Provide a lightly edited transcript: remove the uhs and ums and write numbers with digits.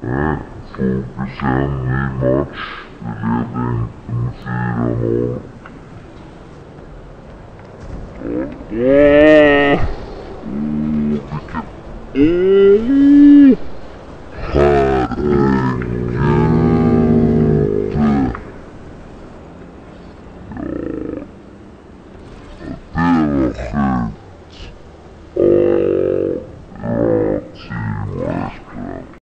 Fokus en ny match. Vi leder med 4-0.